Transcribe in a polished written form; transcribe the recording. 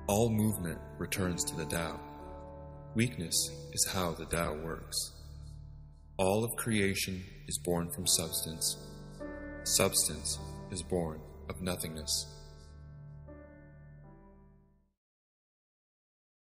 All movement returns to the Tao. Weakness is how the Tao works. All of creation is born from substance. Substance is born of nothingness.